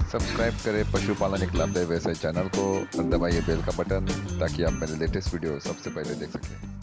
Subscribe करें पशुपालन एक लाभदायक व्यवसाय चैनल को और दबाइए बेल का बटन ताकि आप मेरे लेटेस्ट वीडियो सबसे पहले देख सकें।